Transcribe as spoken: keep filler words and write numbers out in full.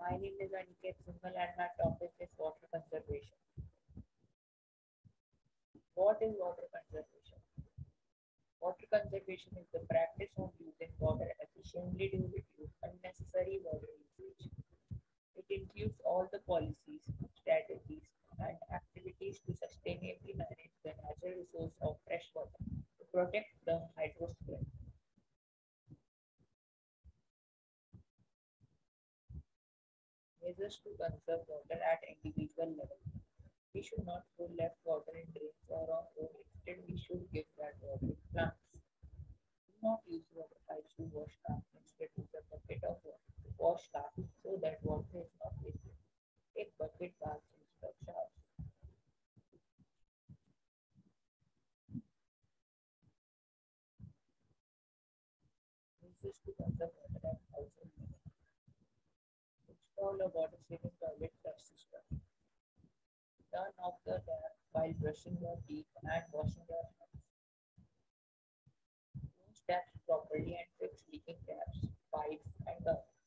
My name is Aniket Singhal and my topic is water conservation. What is water conservation? Water conservation is the practice of using water efficiently to reduce unnecessary water usage. It includes all the policies, strategies, and activities to sustainably manage the natural resource of fresh water to protect the hydrosphere. Measures to conserve water at individual level. We should not throw left water in drains or on road. Instead, we should give that water to plants. Do not use water pipes to wash cars. Instead, use a bucket of water to wash cars so that water is not wasted. Take bucket baths instead of showers. Measures to conserve water at household level. Install a water saving toilet flush system. Turn off the tap while brushing your teeth and washing your hands. Close taps properly and fix leaking taps, pipes, and the